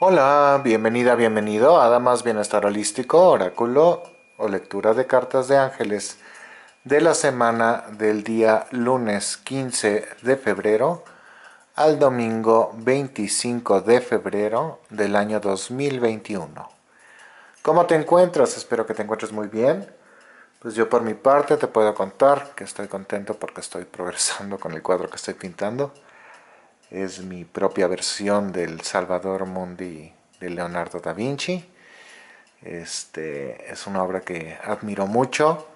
Hola, bienvenida, bienvenido a Damas Bienestar Holístico, Oráculo o lectura de cartas de ángeles de la semana del día lunes 15 de febrero al domingo 25 de febrero del año 2021. ¿Cómo te encuentras? Espero que te encuentres muy bien. Pues yo por mi parte te puedo contar que estoy contento porque estoy progresando con el cuadro que estoy pintando. Es mi propia versión del Salvador Mundi de Leonardo da Vinci. Es una obra que admiro mucho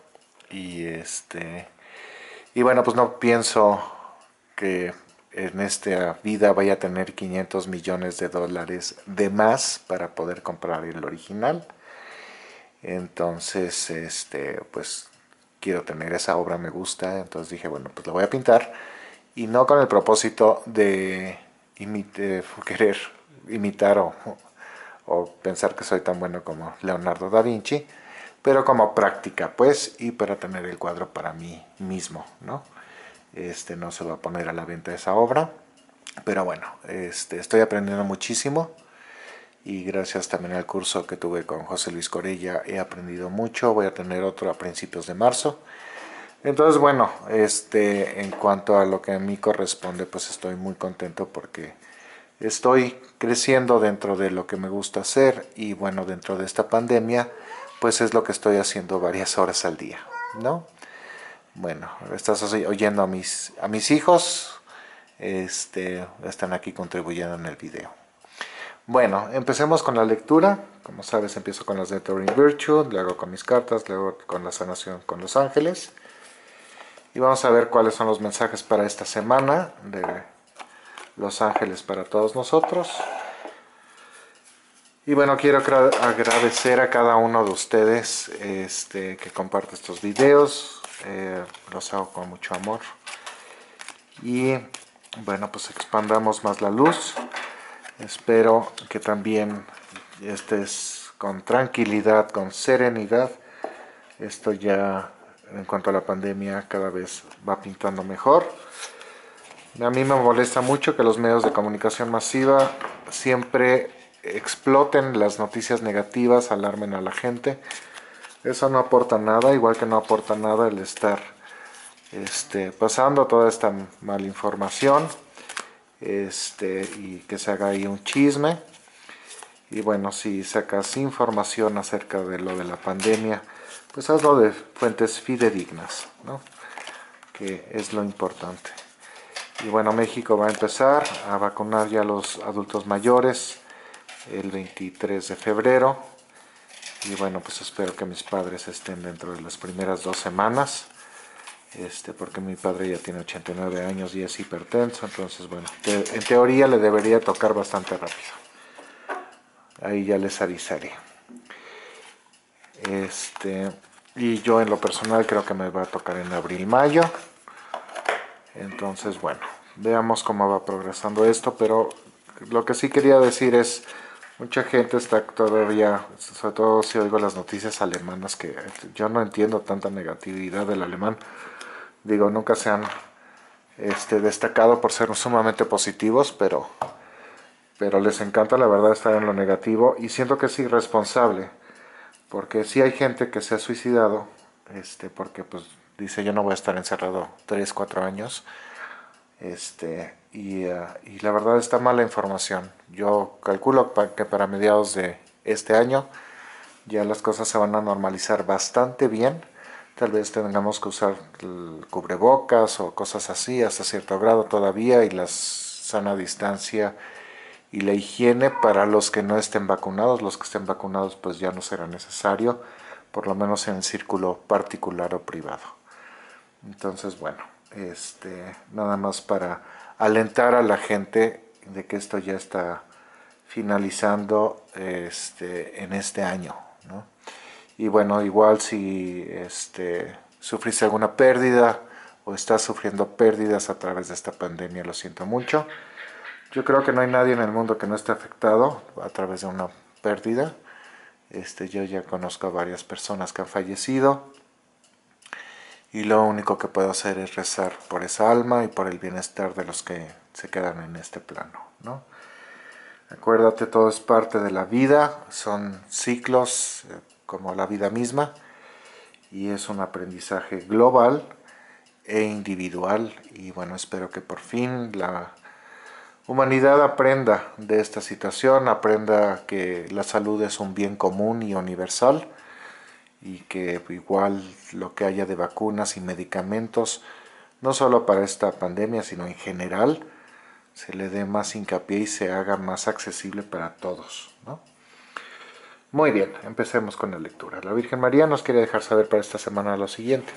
y bueno, pues no pienso que en esta vida vaya a tener 500 millones de dólares de más para poder comprar el original. Entonces, pues quiero tener esa obra, me gusta, entonces dije, bueno, pues la voy a pintar y no con el propósito de querer imitar o pensar que soy tan bueno como Leonardo da Vinci, pero como práctica, pues, y para tener el cuadro para mí mismo, ¿no? No se va a poner a la venta esa obra, pero bueno, estoy aprendiendo muchísimo y gracias también al curso que tuve con José Luis Corella he aprendido mucho. Voy a tener otro a principios de marzo. Entonces, bueno, en cuanto a lo que a mí corresponde, pues estoy muy contento porque estoy creciendo dentro de lo que me gusta hacer y bueno, dentro de esta pandemia, pues es lo que estoy haciendo varias horas al día, ¿no? Bueno, estás oyendo a mis hijos, están aquí contribuyendo en el video. Bueno, empecemos con la lectura. Como sabes, empiezo con las de Turing Virtue, luego con mis cartas, luego con la sanación con los ángeles. Y vamos a ver cuáles son los mensajes para esta semana de los ángeles para todos nosotros. Y bueno, quiero agradecer a cada uno de ustedes que comparte estos videos. Los hago con mucho amor. Y bueno, pues expandamos más la luz. Espero que también estés con tranquilidad, con serenidad. Esto ya en cuanto a la pandemia cada vez va pintando mejor. A mí me molesta mucho que los medios de comunicación masiva siempre exploten las noticias negativas, alarmen a la gente. Eso no aporta nada, igual que no aporta nada el estar pasando toda esta mala información y que se haga ahí un chisme. Y bueno, si sacas información acerca de lo de la pandemia, pues hazlo de fuentes fidedignas, ¿no? Que es lo importante. Y bueno, México va a empezar a vacunar ya a los adultos mayores el 23 de febrero. Y bueno, pues espero que mis padres estén dentro de las primeras 2 semanas. Porque mi padre ya tiene 89 años y es hipertenso. Entonces, bueno, en teoría le debería tocar bastante rápido. Ahí ya les avisaré. Y yo en lo personal creo que me va a tocar en abril-mayo. Entonces, bueno, veamos cómo va progresando esto, pero lo que sí quería decir es, mucha gente está todavía, sobre todo si oigo las noticias alemanas, que yo no entiendo tanta negatividad del alemán. Digo, nunca se han destacado por ser sumamente positivos, pero les encanta la verdad estar en lo negativo y siento que es irresponsable, porque sí hay gente que se ha suicidado, porque pues dice yo no voy a estar encerrado 3 4 años, y la verdad está mala información. Yo calculo que para mediados de este año ya las cosas se van a normalizar bastante bien. Tal vez tengamos que usar el cubrebocas o cosas así hasta cierto grado todavía, y la sana distancia y la higiene para los que no estén vacunados. Los que estén vacunados pues ya no será necesario, por lo menos en el círculo particular o privado. Entonces, bueno, nada más para alentar a la gente de que esto ya está finalizando en este año, ¿no? Y bueno, igual si sufriste alguna pérdida o estás sufriendo pérdidas a través de esta pandemia, lo siento mucho. Yo creo que no hay nadie en el mundo que no esté afectado a través de una pérdida. Yo ya conozco a varias personas que han fallecido y lo único que puedo hacer es rezar por esa alma y por el bienestar de los que se quedan en este plano, ¿no? Acuérdate, todo es parte de la vida, son ciclos como la vida misma y es un aprendizaje global e individual y bueno, espero que por fin la humanidad aprenda de esta situación, aprenda que la salud es un bien común y universal y que igual lo que haya de vacunas y medicamentos, no solo para esta pandemia, sino en general, se le dé más hincapié y se haga más accesible para todos, ¿no? Muy bien, empecemos con la lectura. La Virgen María nos quiere dejar saber para esta semana lo siguiente.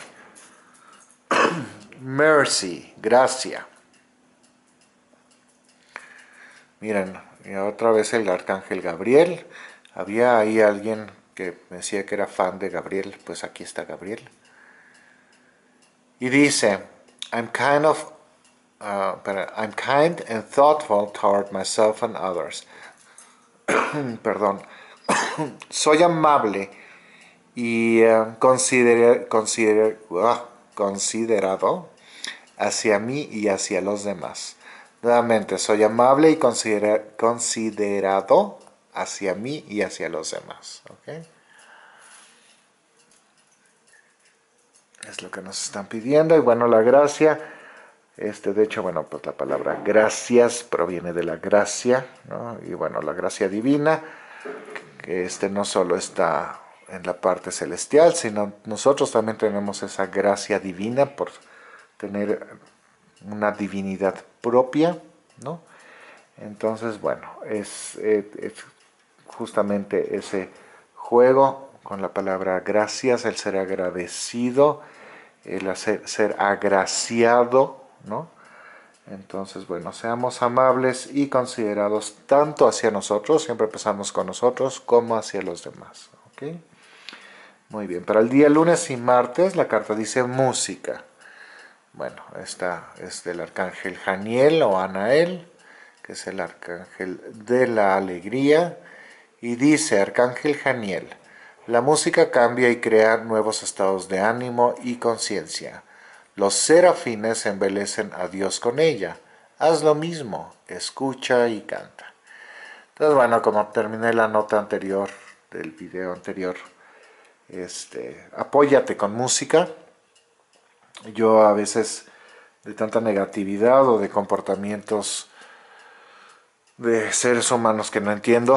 Mercy, gracia. Miren, y otra vez el arcángel Gabriel. Había ahí alguien que me decía que era fan de Gabriel, pues aquí está Gabriel. Y dice, I'm kind of, I'm kind and thoughtful toward myself and others. Perdón. Soy amable y considerado hacia mí y hacia los demás. Nuevamente, soy amable y considerado hacia mí y hacia los demás. ¿Okay? Es lo que nos están pidiendo. Y bueno, la gracia, de hecho, bueno, pues la palabra gracias proviene de la gracia, ¿no? Y bueno, la gracia divina, que no solo está en la parte celestial, sino nosotros también tenemos esa gracia divina por tener una divinidad propia, ¿no? Entonces, bueno, es justamente ese juego con la palabra gracias, el ser agradecido, el ser agraciado, ¿no? Entonces, bueno, seamos amables y considerados tanto hacia nosotros, siempre empezamos con nosotros, como hacia los demás, ¿ok? Muy bien, para el día lunes y martes la carta dice música. Bueno, esta es del arcángel Janiel o Anael, que es el arcángel de la alegría, y dice, arcángel Janiel, la música cambia y crea nuevos estados de ánimo y conciencia. Los serafines embelecen a Dios con ella. Haz lo mismo, escucha y canta. Entonces, bueno, como terminé la nota anterior del video anterior, apóyate con música. Yo a veces de tanta negatividad o de comportamientos de seres humanos que no entiendo,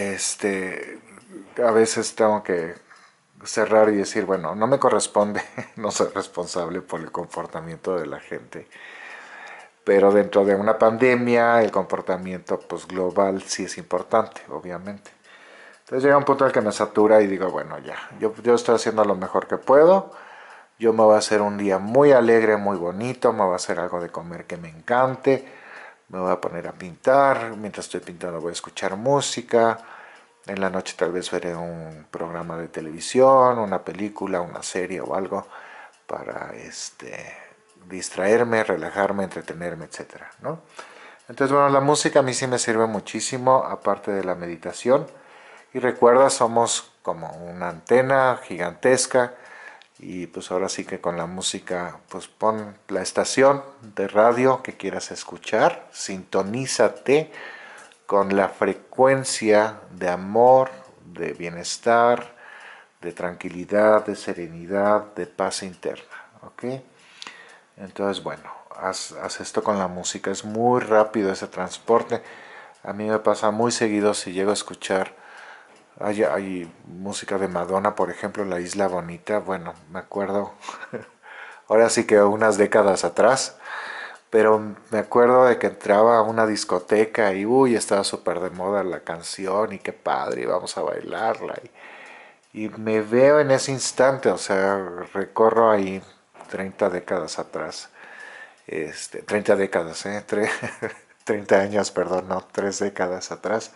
a veces tengo que cerrar y decir, bueno, no me corresponde, no soy responsable por el comportamiento de la gente, pero dentro de una pandemia el comportamiento pues global sí es importante, obviamente. Entonces llega un punto en el que me satura y digo, bueno, ya, yo estoy haciendo lo mejor que puedo, yo me voy a hacer un día muy alegre, muy bonito, me voy a hacer algo de comer que me encante, me voy a poner a pintar, mientras estoy pintando voy a escuchar música, en la noche tal vez veré un programa de televisión, una película, una serie o algo para distraerme, relajarme, entretenerme, etcétera, ¿no? Entonces, bueno, la música a mí sí me sirve muchísimo, aparte de la meditación. Y recuerda, somos como una antena gigantesca y pues ahora sí que con la música, pues pon la estación de radio que quieras escuchar, sintonízate con la frecuencia de amor, de bienestar, de tranquilidad, de serenidad, de paz interna, ¿ok? Entonces, bueno, haz esto con la música, es muy rápido ese transporte. A mí me pasa muy seguido si llego a escuchar, hay música de Madonna, por ejemplo, La Isla Bonita, bueno, me acuerdo, ahora sí que unas décadas atrás, pero me acuerdo de que entraba a una discoteca y uy, estaba súper de moda la canción y qué padre, y vamos a bailarla. Y me veo en ese instante, o sea, recorro ahí 30 décadas atrás. 30 décadas, 30 años, perdón, no, 3 décadas atrás.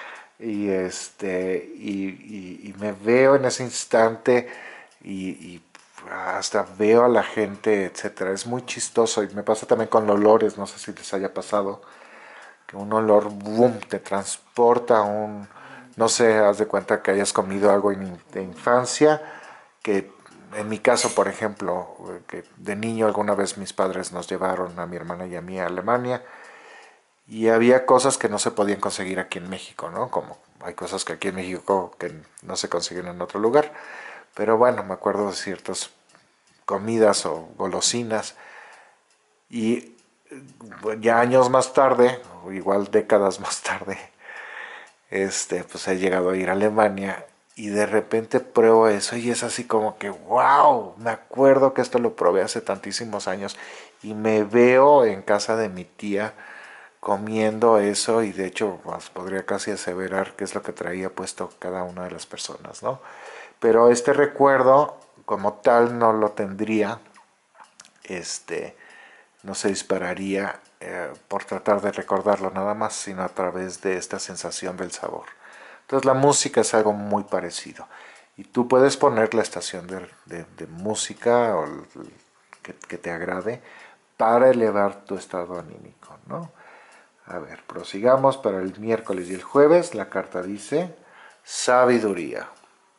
Y me veo en ese instante y hasta veo a la gente, etcétera. Es muy chistoso y me pasa también con los olores, no sé si les haya pasado, que un olor, boom, te transporta a un, no sé, haz de cuenta que hayas comido algo de infancia, que en mi caso, por ejemplo, que de niño alguna vez mis padres nos llevaron a mi hermana y a mí a Alemania, Y había cosas que no se podían conseguir aquí en México, ¿no? Como hay cosas que aquí en México que no se consiguen en otro lugar. Pero bueno, me acuerdo de ciertas comidas o golosinas. Y ya años más tarde, o igual décadas más tarde, pues he llegado a ir a Alemania y de repente pruebo eso y es así como que, wow, me acuerdo que esto lo probé hace tantísimos años y me veo en casa de mi tía comiendo eso y de hecho pues, podría casi aseverar que es lo que traía puesto cada una de las personas, ¿no? Pero este recuerdo como tal no lo tendría, este, no se dispararía por tratar de recordarlo nada más, sino a través de esta sensación del sabor. Entonces la música es algo muy parecido. Y tú puedes poner la estación de música o que te agrade para elevar tu estado anímico, ¿no? A ver, prosigamos para el miércoles y el jueves. La carta dice sabiduría.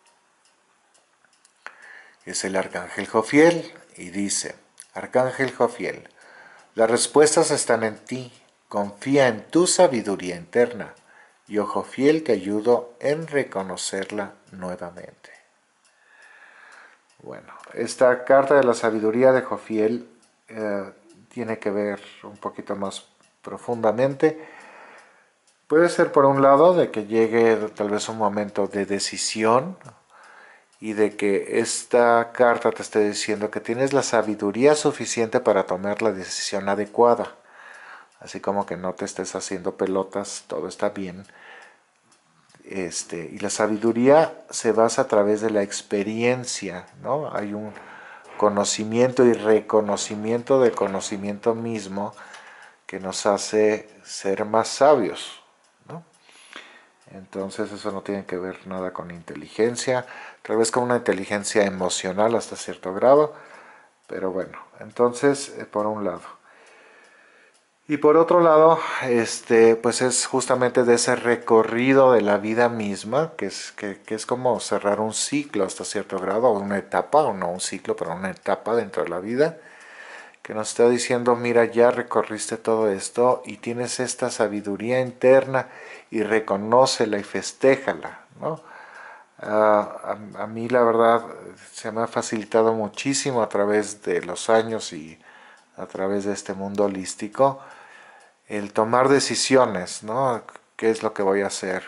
Es el arcángel Jofiel y dice, arcángel Jofiel, las respuestas están en ti. Confía en tu sabiduría interna y ojo fiel te ayudo en reconocerla nuevamente. Bueno, esta carta de la sabiduría de Jofiel tiene que ver un poquito más profundamente. Puede ser por un lado de que llegue tal vez un momento de decisión y de que esta carta te esté diciendo que tienes la sabiduría suficiente para tomar la decisión adecuada. Así como que no te estés haciendo pelotas, todo está bien. Y la sabiduría se basa a través de la experiencia, ¿no? Hay un conocimiento y reconocimiento del conocimiento mismo que nos hace ser más sabios, ¿no? Entonces eso no tiene que ver nada con inteligencia, tal vez con una inteligencia emocional hasta cierto grado, pero bueno, entonces por un lado. Y por otro lado, pues es justamente de ese recorrido de la vida misma, que es como cerrar un ciclo hasta cierto grado, o una etapa, o no un ciclo, pero una etapa dentro de la vida, que nos está diciendo, mira, ya recorriste todo esto y tienes esta sabiduría interna y reconócela y festéjala, ¿no? A mí la verdad se me ha facilitado muchísimo a través de los años y a través de este mundo holístico el tomar decisiones, ¿no? ¿Qué es lo que voy a hacer?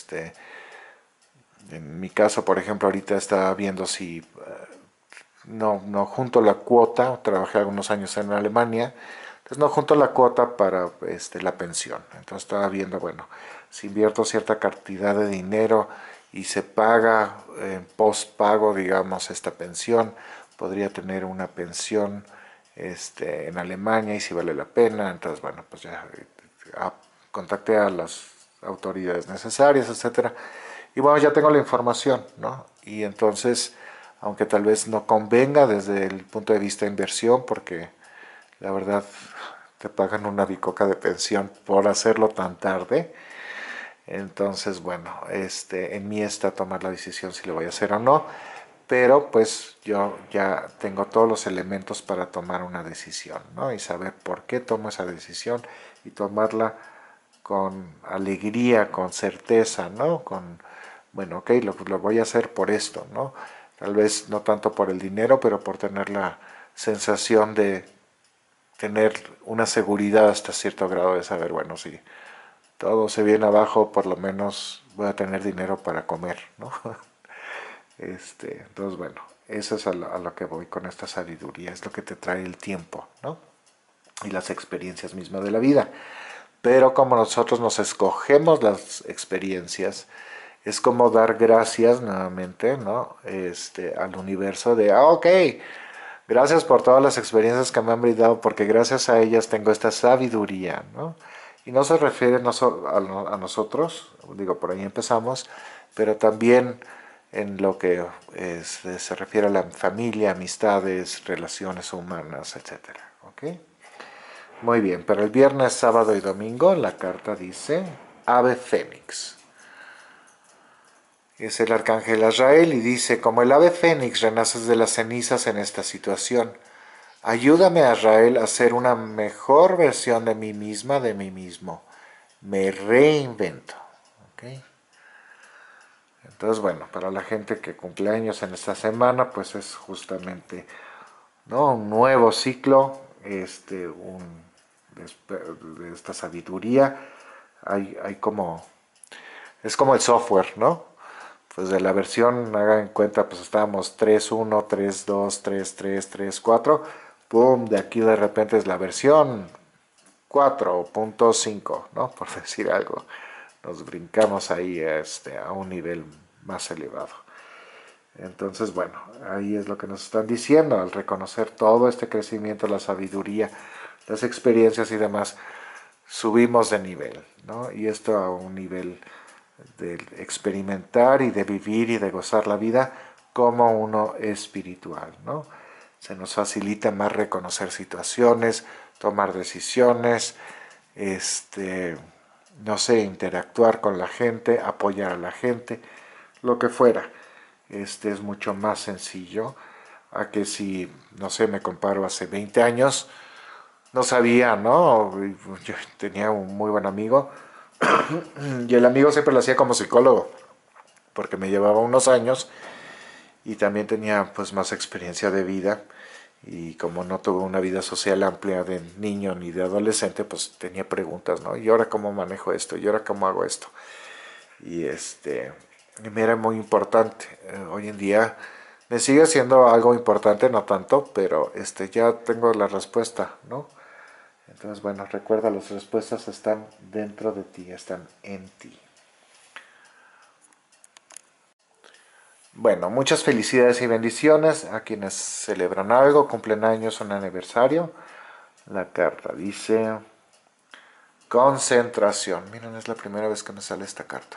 En mi caso, por ejemplo, ahorita estaba viendo si no junto la cuota, trabajé algunos años en Alemania, entonces no junto la cuota para la pensión. Entonces estaba viendo, bueno, si invierto cierta cantidad de dinero y se paga en postpago, digamos, esta pensión, podría tener una pensión en Alemania y si vale la pena. Entonces, bueno, pues ya contacté a las autoridades necesarias, etcétera. Y bueno, ya tengo la información, ¿no? Y entonces, aunque tal vez no convenga desde el punto de vista de inversión, porque la verdad te pagan una bicoca de pensión por hacerlo tan tarde. Entonces, bueno, en mí está tomar la decisión si lo voy a hacer o no, pero pues yo ya tengo todos los elementos para tomar una decisión, ¿no? Y saber por qué tomo esa decisión y tomarla con alegría, con certeza, ¿no? Bueno, ok, lo voy a hacer por esto, ¿no? Tal vez no tanto por el dinero, pero por tener la sensación de tener una seguridad hasta cierto grado de saber, bueno, si todo se viene abajo, por lo menos voy a tener dinero para comer, ¿no? Entonces, bueno, eso es a lo que voy con esta sabiduría, es lo que te trae el tiempo, ¿no? Y las experiencias mismas de la vida. Pero como nosotros nos escogemos las experiencias, es como dar gracias nuevamente, ¿no? Al universo de, ok, gracias por todas las experiencias que me han brindado, porque gracias a ellas tengo esta sabiduría, ¿no? Y no se refiere a nosotros, digo, por ahí empezamos, pero también en lo que se refiere a la familia, amistades, relaciones humanas, etcétera, ¿ok? Muy bien, pero el viernes, sábado y domingo la carta dice Ave Fénix. Es el arcángel Azrael y dice, como el ave fénix renaces de las cenizas en esta situación. Ayúdame, Azrael, a ser una mejor versión de mí misma, de mí mismo. me reinvento. ¿Ok? Entonces, bueno, para la gente que cumple años en esta semana, pues es justamente, ¿no?, un nuevo ciclo, de esta sabiduría. Hay como, es como el software, ¿no? Pues de la versión, hagan en cuenta, pues estábamos 3.1, 3.2, 3.3, 3.4. Boom, de aquí de repente es la versión 4.5, ¿no? Por decir algo. Nos brincamos ahí a un nivel más elevado. Entonces, bueno, ahí es lo que nos están diciendo, al reconocer todo este crecimiento, la sabiduría, las experiencias y demás, subimos de nivel, ¿no? Y esto a un nivel de experimentar y de vivir y de gozar la vida como uno espiritual, ¿no? Se nos facilita más reconocer situaciones, tomar decisiones, no sé, interactuar con la gente, apoyar a la gente, lo que fuera. Es mucho más sencillo a que si, no sé, me comparo hace 20 años, no sabía, ¿no? Yo tenía un muy buen amigo y el amigo siempre lo hacía como psicólogo, porque me llevaba unos años y también tenía pues más experiencia de vida y como no tuve una vida social amplia de niño ni de adolescente, pues tenía preguntas, ¿no? ¿Y ahora cómo manejo esto? ¿Y ahora cómo hago esto? Y me era muy importante. Hoy en día me sigue siendo algo importante, no tanto, pero ya tengo la respuesta, ¿no? Entonces, bueno, recuerda, las respuestas están dentro de ti, están en ti. Bueno, muchas felicidades y bendiciones a quienes celebran algo, cumplen años, un aniversario. La carta dice concentración. Miren, es la primera vez que me sale esta carta.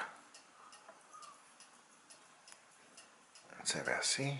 Se ve así.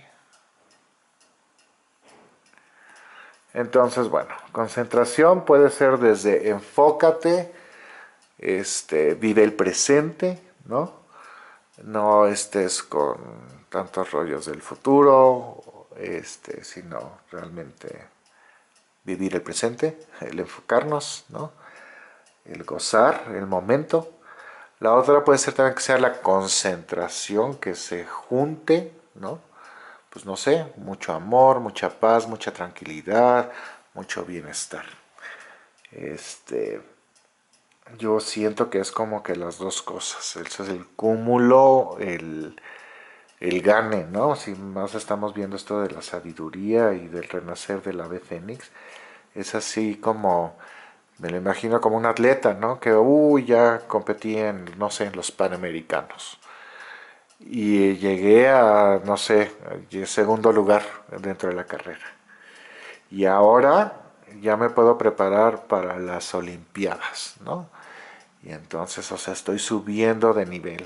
Entonces, bueno, concentración puede ser desde enfócate, vive el presente, ¿no? No estés con tantos rollos del futuro, sino realmente vivir el presente, el enfocarnos, ¿no? El gozar el momento. La otra puede ser también que sea la concentración, que se junte, ¿no? Pues no sé, mucho amor, mucha paz, mucha tranquilidad, mucho bienestar. Este, yo siento que es como que las dos cosas. Eso es el cúmulo, el gane, ¿no? Si más estamos viendo esto de la sabiduría y del renacer del ave fénix, es así como, me lo imagino como un atleta, ¿no? Que, ya competí en, no sé, en los Panamericanos. Y llegué a, no sé, segundo lugar dentro de la carrera. Y ahora ya me puedo preparar para las Olimpiadas, ¿no? Y entonces, o sea, estoy subiendo de nivel.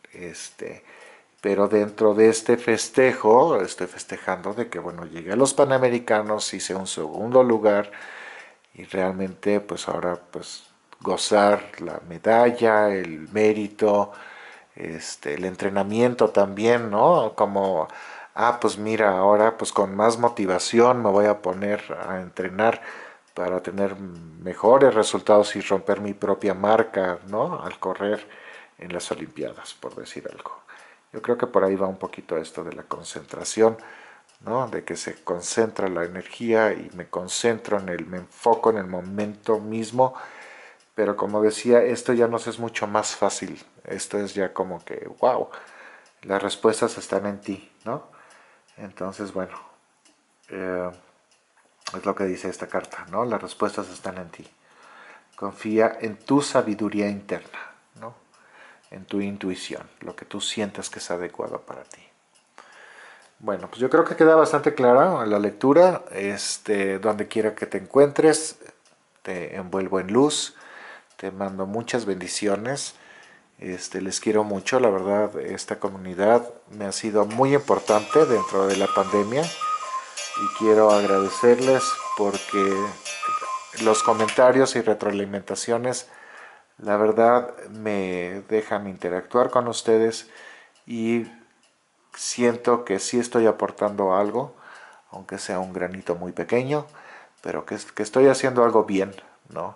Pero dentro de este festejo, estoy festejando de que, bueno, llegué a los Panamericanos, hice un segundo lugar y realmente, pues ahora, pues gozar la medalla, el mérito, el entrenamiento también, ¿no? Como, pues mira, ahora pues con más motivación me voy a poner a entrenar para tener mejores resultados y romper mi propia marca, ¿no? Al correr en las Olimpiadas, por decir algo. Yo creo que por ahí va un poquito esto de la concentración, ¿no? De que se concentra la energía y me concentro me enfoco en el momento mismo, pero como decía, esto ya nos es mucho más fácil. Esto es ya como que, wow, las respuestas están en ti, ¿no? Entonces, bueno, eh, es lo que dice esta carta, ¿no? Las respuestas están en ti. Confía en tu sabiduría interna, ¿no? En tu intuición, lo que tú sientas que es adecuado para ti. Bueno, pues yo creo que queda bastante clara la lectura. Donde quiera que te encuentres, te envuelvo en luz. Te mando muchas bendiciones. Les quiero mucho, la verdad, esta comunidad me ha sido muy importante dentro de la pandemia y quiero agradecerles porque los comentarios y retroalimentaciones, la verdad, me dejan interactuar con ustedes y siento que sí estoy aportando algo, aunque sea un granito muy pequeño, pero que estoy haciendo algo bien, ¿no?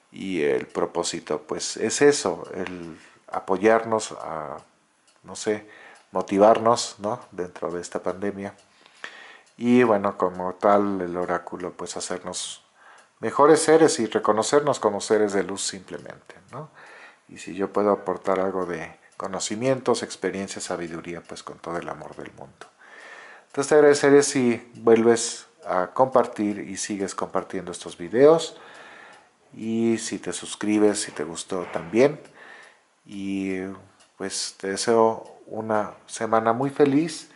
Y el propósito pues es eso, el apoyarnos a, no sé, motivarnos, ¿no? Dentro de esta pandemia. Y bueno, como tal, el oráculo pues hacernos mejores seres y reconocernos como seres de luz simplemente, ¿no? Y si yo puedo aportar algo de conocimientos, experiencia, sabiduría, pues con todo el amor del mundo. Entonces te agradeceré si vuelves a compartir y sigues compartiendo estos videos. Y si te suscribes, si te gustó también. Y pues te deseo una semana muy feliz.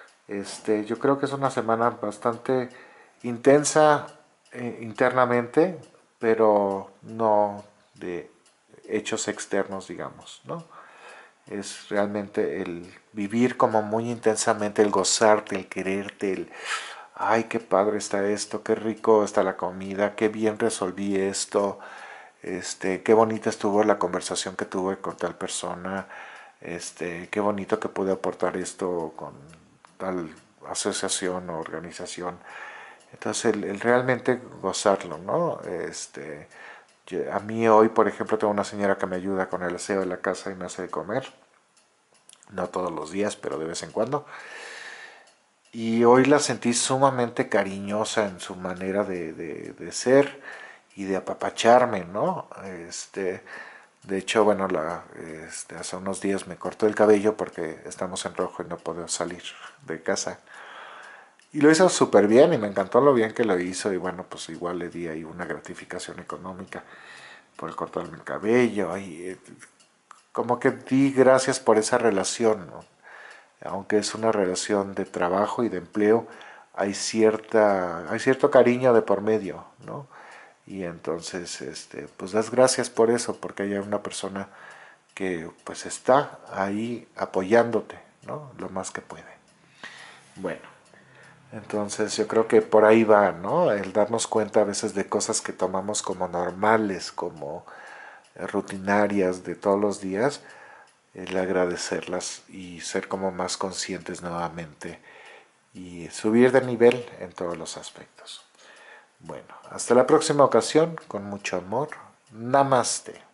Yo creo que es una semana bastante intensa internamente, pero no de hechos externos, digamos, ¿no? Es realmente el vivir como muy intensamente, el gozarte, el quererte, el, ay, qué padre está esto, qué rico está la comida, qué bien resolví esto, qué bonita estuvo la conversación que tuve con tal persona, qué bonito que pude aportar esto con tal asociación o organización. Entonces, el realmente gozarlo, ¿no? A mí hoy, por ejemplo, tengo una señora que me ayuda con el aseo de la casa y me hace de comer. No todos los días, pero de vez en cuando. Y hoy la sentí sumamente cariñosa en su manera de ser y de apapacharme, ¿no? De hecho, bueno, hace unos días me cortó el cabello porque estamos en rojo y no puedo salir de casa. Y lo hizo súper bien y me encantó lo bien que lo hizo y bueno, pues igual le di ahí una gratificación económica por cortarme el cabello y como que di gracias por esa relación, ¿no? Aunque es una relación de trabajo y de empleo, hay cierto cariño de por medio, ¿no? Y entonces, pues das gracias por eso, porque hay una persona que pues está ahí apoyándote, ¿no? Lo más que puede. Bueno, entonces yo creo que por ahí va, ¿no? El darnos cuenta a veces de cosas que tomamos como normales, como rutinarias de todos los días, el agradecerlas y ser como más conscientes nuevamente y subir de nivel en todos los aspectos. Bueno, hasta la próxima ocasión, con mucho amor. Namaste.